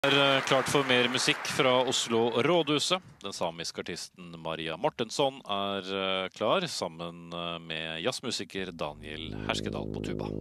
Klart for mer musikk fra Oslo Rådhuset. Den samiske artisten Maria Mortensson klar sammen med jazzmusiker Daniel Herskedal på tuba.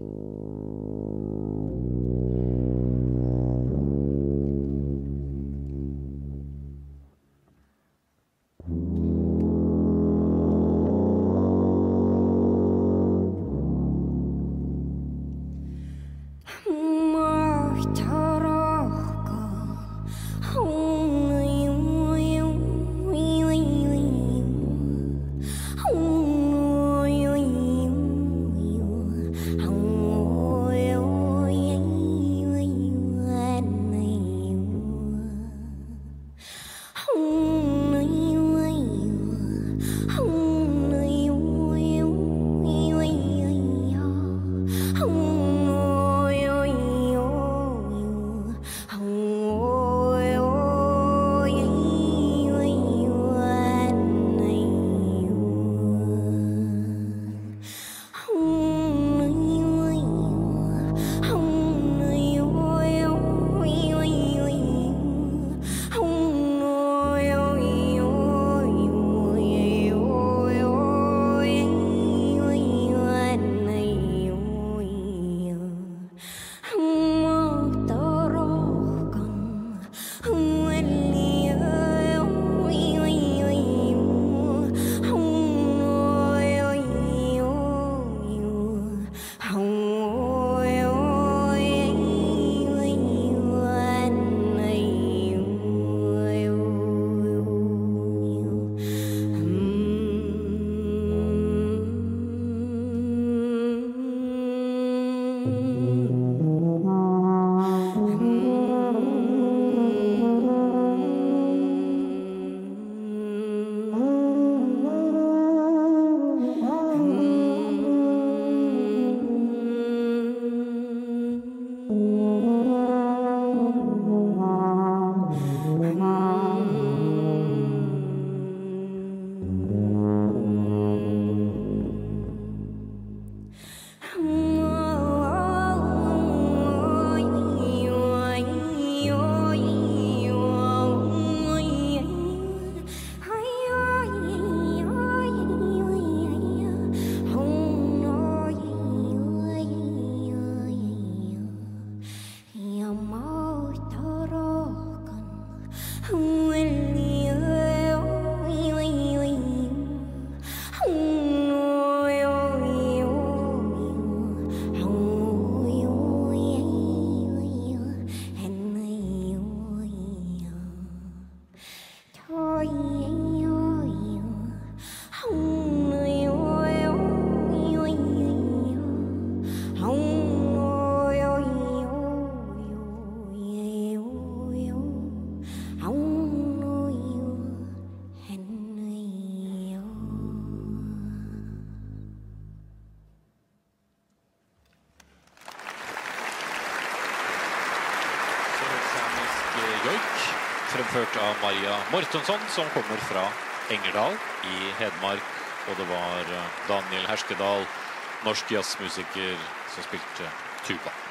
Joik, fremført av Maria Mortensson, som kommer fra Engerdal i Hedmark. Og det var Daniel Herskedal, norsk jazzmusiker, som spilte tuba.